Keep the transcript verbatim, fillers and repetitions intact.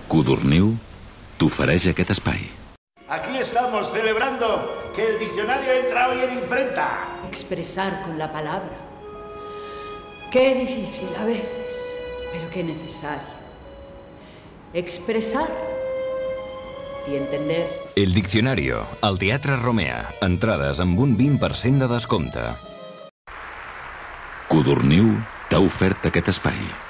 Codorniu t'ofereix aquest espai. Aquí estamos celebrando que el diccionario entra hoy en imprenta. Expresar con la palabra. Qué difícil a veces, pero qué necesario. Expresar i entender. El Diccionario, al Teatre Romea. Entrades amb un vint per cent de descompte. Codorniu t'ha ofert aquest espai.